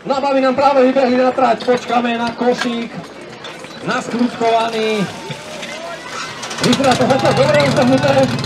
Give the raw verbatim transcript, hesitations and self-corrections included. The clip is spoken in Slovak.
No a baví nám práve vybehli na trať, počkáme na košík, naskrútkovaný. Vyzerá to zatiaľ dobre uzahnuté.